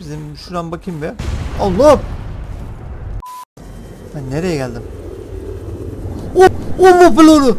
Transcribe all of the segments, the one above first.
Bizim şuradan bakayım be. Allah! Ben nereye geldim? Oh! Allah belanı!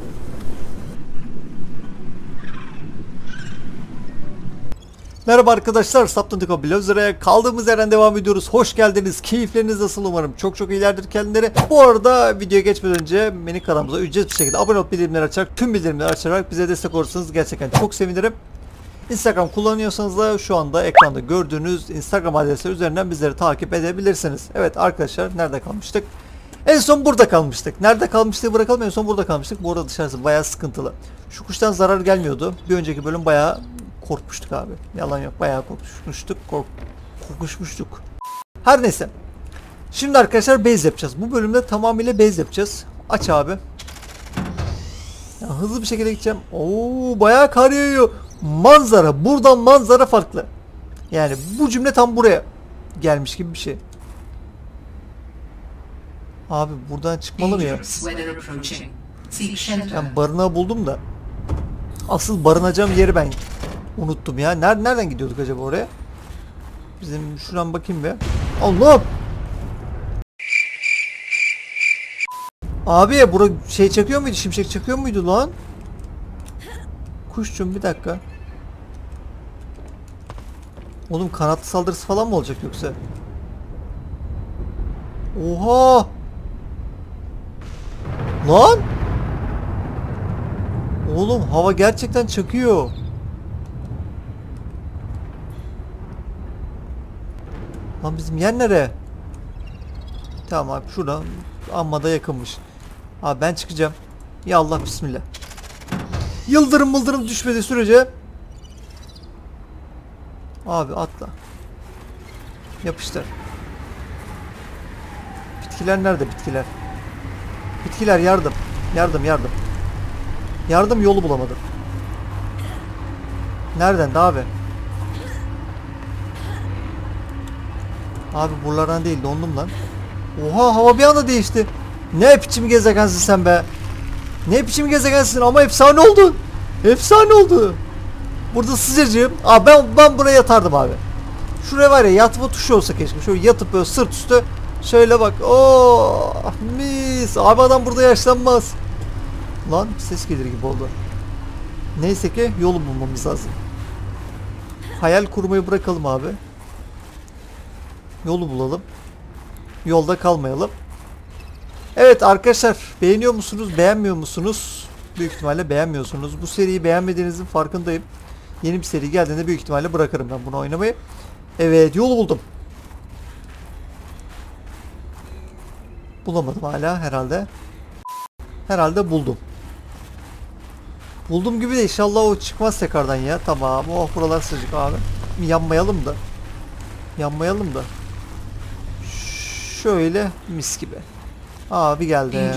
Merhaba arkadaşlar, Saptantiko Blazer'a kaldığımız yerden devam ediyoruz. Hoş geldiniz. Keyifleriniz nasıl umarım? Çok iyilerdir kendileri. Bu arada videoya geçmeden önce benim kanalımıza ücretsiz bir şekilde abone olup bildirimleri açarak, tüm bildirimleri açarak bize destek olursanız gerçekten çok sevinirim. Instagram kullanıyorsanız da şu anda ekranda gördüğünüz Instagram adresleri üzerinden bizleri takip edebilirsiniz. Evet arkadaşlar, nerede kalmıştık? En son burada kalmıştık. Nerede kalmıştık bırakalım, en son burada kalmıştık. Bu arada dışarısı bayağı sıkıntılı. Şu kuştan zarar gelmiyordu. Bir önceki bölüm bayağı korkmuştuk abi. Yalan yok, bayağı korkmuştuk. Her neyse. Şimdi arkadaşlar base yapacağız. Bu bölümde tamamıyla base yapacağız. Aç abi. Ya, hızlı bir şekilde gideceğim. Oo, bayağı kar yağıyor. Manzara, buradan manzara farklı. Yani bu cümle tam buraya gelmiş gibi bir şey. Abi buradan çıkmalı mı ya? Ben barınağı buldum da. Asıl barınacağım yeri ben unuttum ya. Nereden gidiyorduk acaba oraya? Bizim şuradan bakayım be. Allah! Abi ya bura şey çakıyor muydu? Şimşek çakıyor muydu lan? Kuşçum bir dakika. Oğlum kanatlı saldırısı falan mı olacak yoksa? Oha! Lan! Oğlum hava gerçekten çakıyor. Lan bizim yer nere? Tamam abi şuradan amma da yakınmış. Abi ben çıkacağım. Ya Allah bismillah. Yıldırım düşmediği sürece. Abi atla. Yapıştır. Bitkiler nerede bitkiler? Bitkiler yardım. Yardım yolu bulamadım. Nereden de abi? Abi buralardan değil, dondum lan. Oha, hava bir anda değişti. Ne biçim gezegensin sen be? Ne biçim gezegensin ama efsane oldun. Efsane oldu. Burada sıcacığım. Abi ben buraya yatardım abi. Şuraya var ya, yatma tuşu olsa keşke. Şöyle yatıp böyle sırt üstü. Şöyle bak. Oo, mis. Abi adam burada yaşlanmaz. Lan ses gelir gibi oldu. Neyse ki yolu bulmamız lazım. Hayal kurmayı bırakalım abi. Yolu bulalım. Yolda kalmayalım. Evet arkadaşlar, beğeniyor musunuz, beğenmiyor musunuz? Büyük ihtimalle beğenmiyorsunuz. Bu seriyi beğenmediğinizin farkındayım. Yeni bir seri geldiğinde büyük ihtimalle bırakırım ben bunu oynamayı. Evet, yolu buldum. Bulamadım hala herhalde. Herhalde buldum. Buldum gibi de inşallah o çıkmaz tekrardan ya. Tamam. Oh, buralar sıcak abi. Yanmayalım da. Şöyle mis gibi. Abi geldi.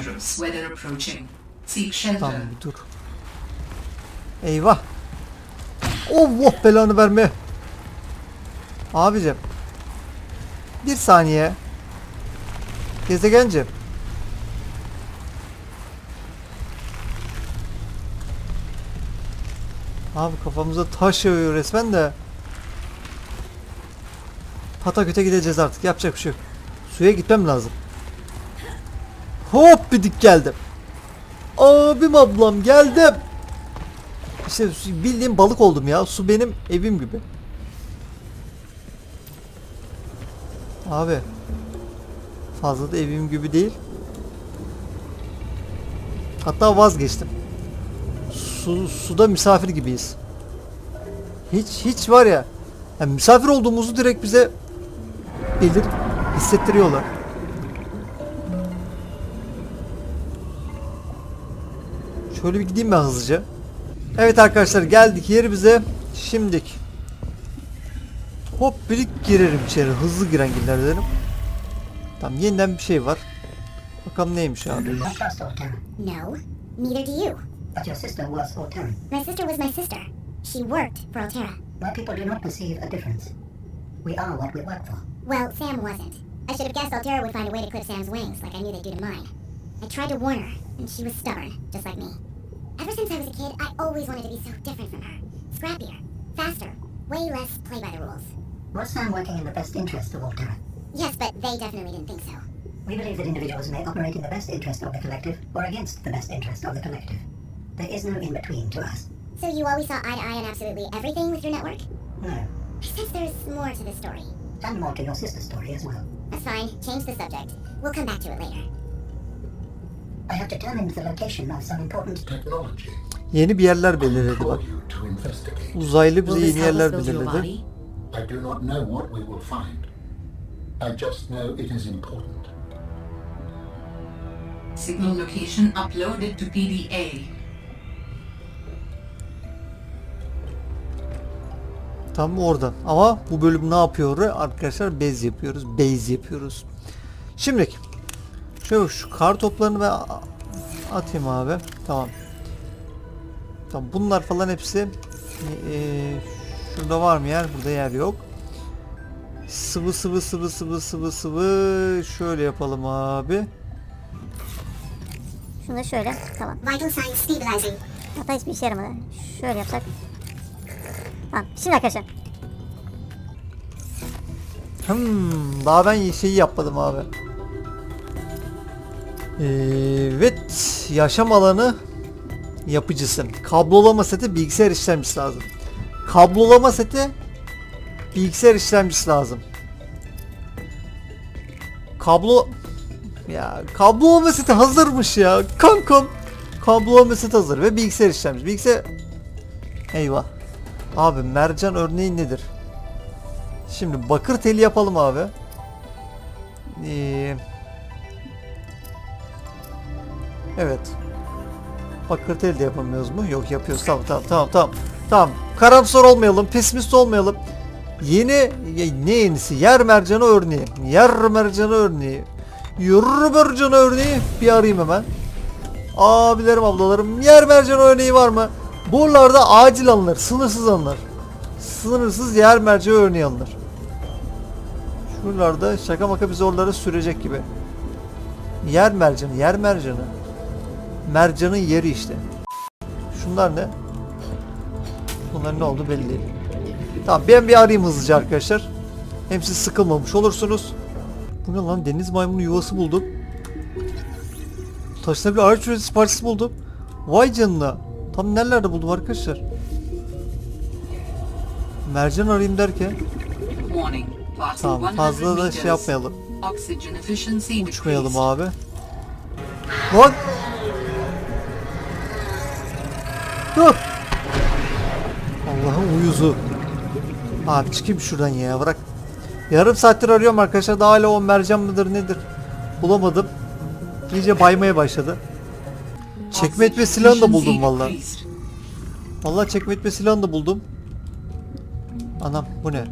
Tamam dur. Eyvah. Allah belanı verme. Abicim. Bir saniye. Gezegencim. Abi kafamıza taş yağıyor resmen de. Pataküte gideceğiz artık. Yapacak bir şey yok. Suya gitmem lazım. Hop bidik geldim. Abim ablam geldim. İşte bildiğim balık oldum ya. Su benim evim gibi. Abi. Fazla da evim gibi değil. Hatta vazgeçtim. Suda misafir gibiyiz. Hiç var ya. Yani misafir olduğumuzu direkt bize hissettiriyorlar. Şöyle bir gideyim ben hızlıca. Evet arkadaşlar, geldik yerimize. Şimdik. Hop birik girerim içeri. Hızlı giren gider derim. Tamam, yeniden bir şey var. Bakalım neymiş abi. No, neither do you. But your sister was Altera. My sister was my sister. She worked for Altera. But people do not perceive a difference. We are what we work for. Well, Sam wasn't. I should have guessed Altera would find a way to clip Sam's wings, like I knew they'd do to mine. I tried to warn her, and she was stubborn, just like me. Ever since I was a kid, I always wanted to be so different from her. Scrappier, faster, way less play by the rules. Was Sam working in the best interest of Alterra? Yes, but they definitely didn't think so. We believe that individuals may operate in the best interest of the collective or against the best interest of the collective. There is no in-between to us. So you always saw eye to eye on absolutely everything with your network? No. I sense there's more to the story. And more to your sister's story as well. That's fine. Change the subject. We'll come back to it later. I have determined the location of some important Technology. Yeni bir yerler belirledi For bak. you to investigate. Uzaylı bize Will this yeni help us yerler build your belirledi. body? I do not know what we will find. I just know it is important. Signal location uploaded to PDA. Tam oradan. Ama bu bölüm ne yapıyor arkadaşlar? Base yapıyoruz. Base yapıyoruz. Şimdi şöyle şu kar toplarını ben atayım abi. Tamam. Tamam, bunlar falan hepsi şurada var mı yer? Burada yer yok. Sıvı şöyle yapalım abi. Şunu da şöyle. Tamam. Vital signs stabilizing. Hatta hiçbir işe yaramadı. Şöyle yapsak. Tamam. Şimdi arkadaşlar. Daha ben şeyi yapmadım abi. Evet. Yaşam alanı yapıcısı. Kablolama seti, bilgisayar işlemcisi lazım. Kablolama seti, bilgisayar işlemcisi lazım. Kablolama seti hazırmış ya. Kankam. Kablolama seti hazır ve bilgisayar işlemcisi. Bilgisayar... Eyvah. Abi mercan örneği nedir? Şimdi bakır teli yapalım abi. Evet. Bakır tel de yapamıyoruz mu? Yok, yapıyoruz. Tamam. Karamsar olmayalım, pesimist olmayalım. Ne yenisi? Yer mercanı örneği. Yer mercanı örneği bir arayayım hemen. Abilerim, ablalarım, yer mercanı örneği var mı? Buralarda acil alınır, sınırsız alınır. Sınırsız yer mercanı örneği alınır. Şuralarda şaka maka bizi oralara sürecek gibi. Yer mercanı. Mercanın yeri işte. Şunlar ne? Bunlar ne oldu belli değil. Tamam, ben bir arayayım hızlıca arkadaşlar. Hem siz sıkılmamış olursunuz. Bu ne lan? Deniz maymunu yuvası buldum. Taşına bir araç üreticisi parçası buldum. Vay canına. Tam nerelerde buldum arkadaşlar? Mercan arayayım derken. Tamam, fazla da şey yapmayalım. Uçmayalım abi. Lan! Dur! Allah'ın uyuzu. Abi çıkayım şuradan ya, bırak. Yarım saattir arıyorum arkadaşlar, daha hala o mercan mıdır nedir bulamadım. İyice baymaya başladı. Çekme etme silahını da buldum vallahi. Vallahi çekme etme silahını da buldum. Anam bu ne?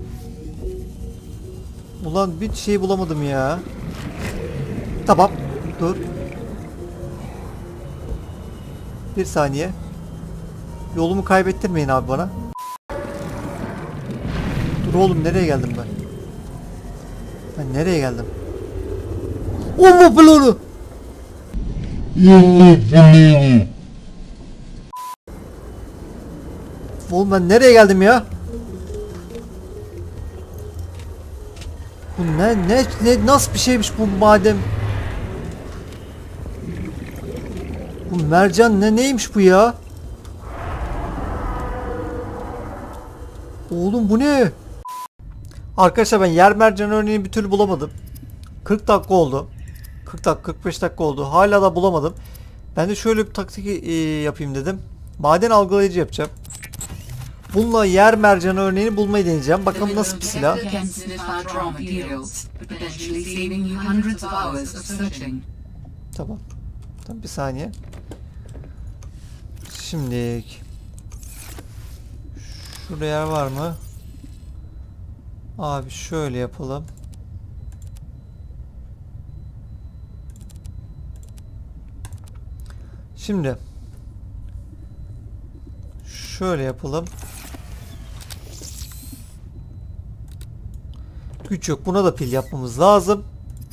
Ulan bir şey bulamadım ya. Tamam, dur. Bir saniye. Yolumu kaybettirmeyin abi bana. Dur oğlum, nereye geldim ben? Ben nereye geldim? Olma planı. Oğlum ben nereye geldim ya? Bu ne nasıl bir şeymiş bu madem? Bu mercan neymiş bu ya? Oğlum bu ne? Arkadaşlar ben yer mercan örneğini bir türlü bulamadım. 40 dakika oldu. 40 dakika 45 dakika oldu. Hala da bulamadım. Ben de şöyle bir taktik yapayım dedim. Maden algılayıcı yapacağım. Bununla yer mercanı örneğini bulmayı deneyeceğim. Bakalım nasıl bir silah. Tamam. Tamam, bir saniye. Şimdi şurada yer var mı? Abi şöyle yapalım. Şimdi şöyle yapalım. Güç yok. Buna da pil yapmamız lazım.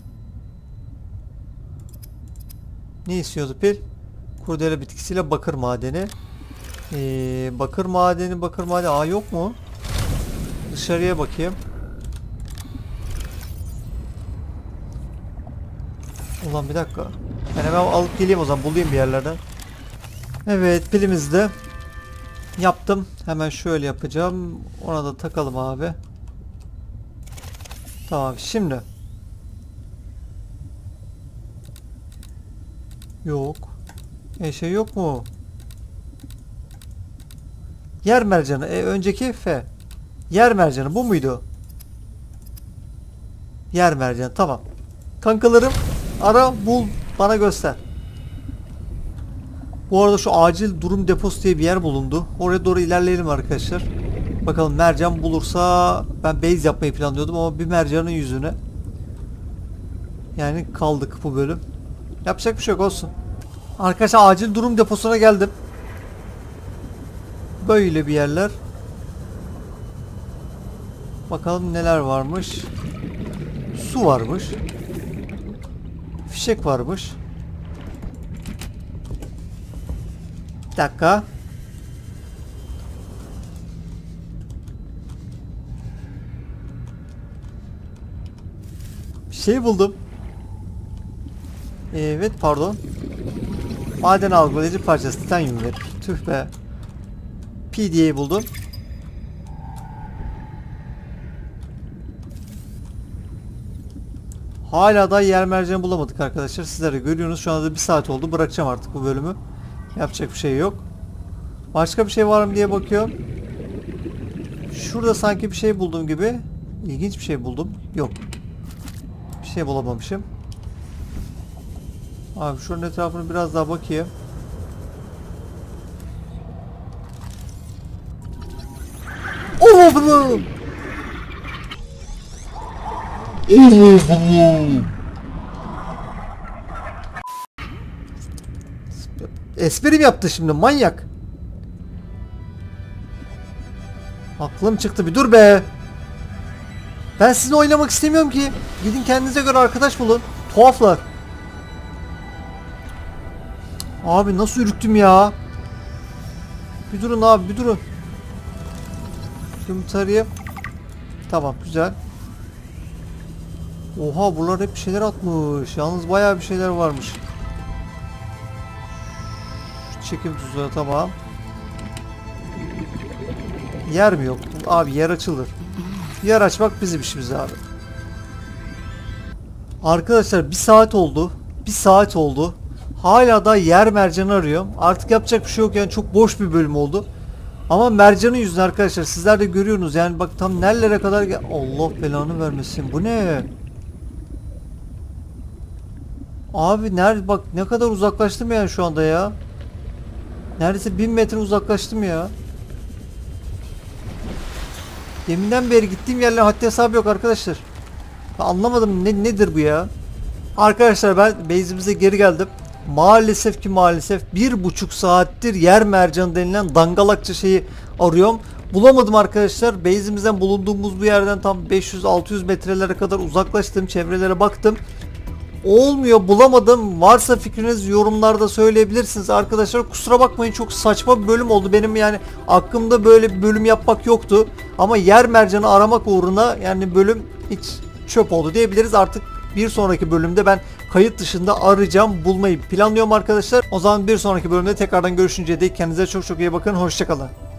Ne istiyordu pil? Kurdele bitkisiyle bakır madeni. Bakır madeni. Aa, yok mu? Dışarıya bakayım. Ulan bir dakika. Ben hemen alıp geleyim o zaman. Bulayım bir yerlerden. Evet, pilimizi de yaptım. Hemen şöyle yapacağım. Ona da takalım abi. Tamam, şimdi. Yok. Şey yok mu? Yer mercanı. Önceki F. Yer mercanı bu muydu? Yer mercanı, tamam. Kankalarım, ara, bul, bana göster. Bu arada şu acil durum deposu diye bir yer bulundu. Oraya doğru ilerleyelim arkadaşlar. Bakalım mercan bulursa, ben base yapmayı planlıyordum ama bir mercanın yüzüne yani kaldık bu bölüm. Yapacak bir şey yok, olsun. Arkadaşlar acil durum deposuna geldim. Böyle bir yerler. Bakalım neler varmış. Su varmış. Fişek varmış. Bir dakika. Bir şey buldum. Evet, pardon. Maden algılayıcı parçası, titanyum ver. Tüh be. PDA'yı buldum. Hala da yer mercanı bulamadık arkadaşlar. Sizler de görüyorsunuz. Şu anda da 1 saat oldu. Bırakacağım artık bu bölümü. Yapacak bir şey yok. Başka bir şey var mı diye bakıyorum. Şurada sanki bir şey buldum gibi. İlginç bir şey buldum. Yok. Bir şey bulamamışım. Abi şunun etrafını biraz daha bakayım. Oh! Espri mi yaptı şimdi manyak? Aklım çıktı, bir dur be. Ben sizinle oynamak istemiyorum ki. Gidin kendinize göre arkadaş bulun. Tuhaflar. Abi nasıl ürktüm ya? Bir durun abi, bir durun. Yumurtayı. Tamam, güzel. Oha, bunlar hep bir şeyler atmış. Yalnız bayağı bir şeyler varmış. Çekim tuzağı, tamam. Yer mi yok? Abi yer açılır. Yer açmak bizim işimiz abi. Arkadaşlar 1 saat oldu. 1 saat oldu. Hala da yer mercanı arıyorum. Artık yapacak bir şey yok yani, çok boş bir bölüm oldu. Ama mercanın yüzünden arkadaşlar, sizler de görüyorsunuz yani, bak tam nerelere kadar Allah belanı vermesin. Bu ne? Abi nerede, bak ne kadar uzaklaştım yani şu anda ya. Neredeyse 1000 metre uzaklaştım ya. Deminden beri gittiğim yerler haddi hesabı yok arkadaşlar. Ben anlamadım nedir bu ya. Arkadaşlar ben base'imize geri geldim. Maalesef ki maalesef 1,5 saattir yer mercanı denilen dangalakça şeyi arıyorum. Bulamadım arkadaşlar. Base'imizden bulunduğumuz bu yerden tam 500-600 metrelere kadar uzaklaştım. Çevrelere baktım. Olmuyor, bulamadım. Varsa fikriniz yorumlarda söyleyebilirsiniz arkadaşlar. Kusura bakmayın, çok saçma bir bölüm oldu. Benim yani aklımda böyle bir bölüm yapmak yoktu. Ama yer mercanı aramak uğruna yani bölüm hiç çöp oldu diyebiliriz. Artık bir sonraki bölümde ben kayıt dışında arayacağım, bulmayı planlıyorum arkadaşlar. O zaman bir sonraki bölümde tekrardan görüşünceye dek kendinize çok çok iyi bakın. Hoşça kalın.